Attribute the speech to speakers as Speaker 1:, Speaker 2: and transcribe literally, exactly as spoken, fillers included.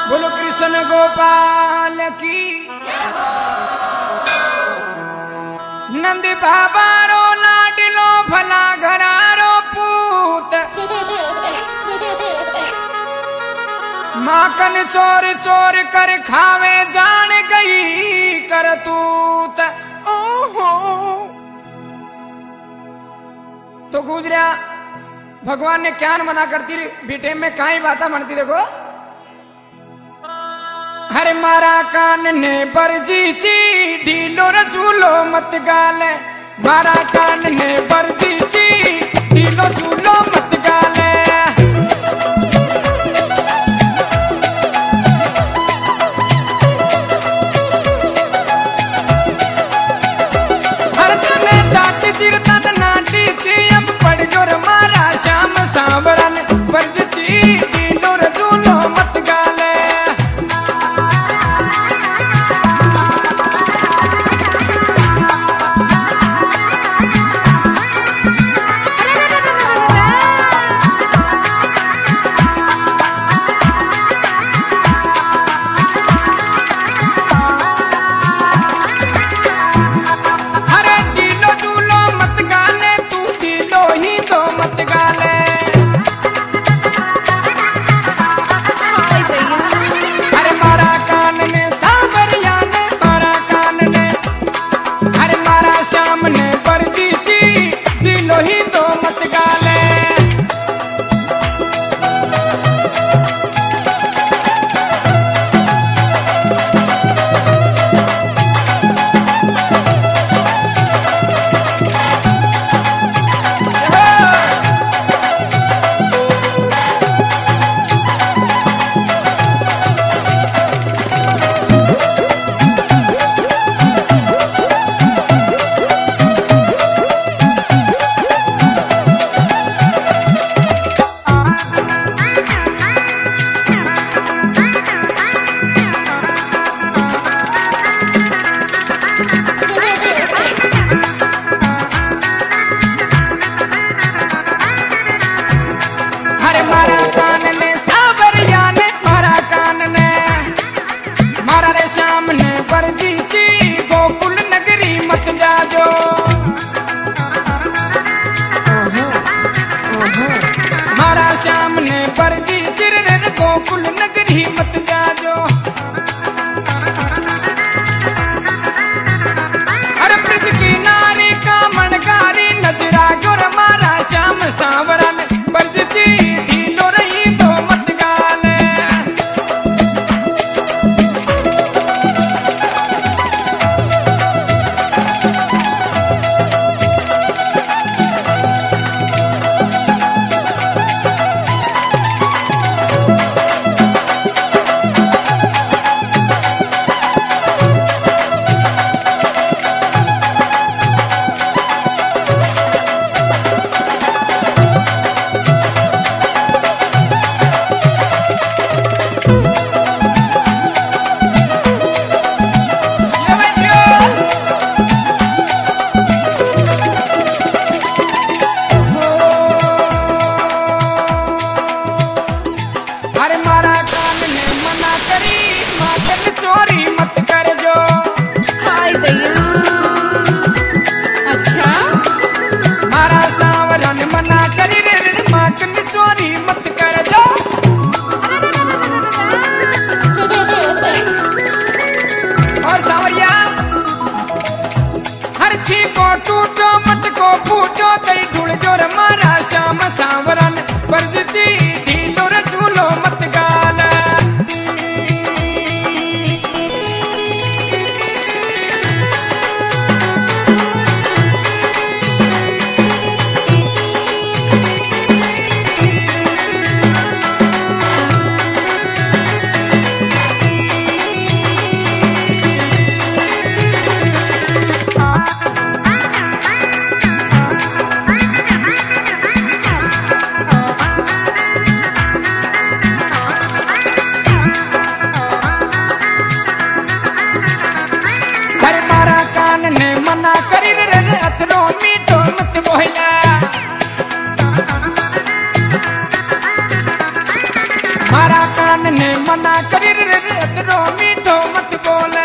Speaker 1: बोलो कृष्ण गोपाल की। नंद बाबा रो लाडलो भला घरारो पूत, माखन चोर चोर कर खावे जान गई करतूत। तो गुजरा भगवान ने क्या मना करती बेटे में काई बात बनती देखो। हरे मारा कान ने बरजी ची ढीलो रसूलो मत गाले, मारा कान ने बरजी ची ढीलो रसूलो मत गाले। हर तने डाटी चिर तन नाटी ची अब पड़ जोर मारा श्याम सांवरन बरजी ची ढीलो रसूलो मत गाले। कान ने मना करी रे रे अतरो मीठो मत बोल।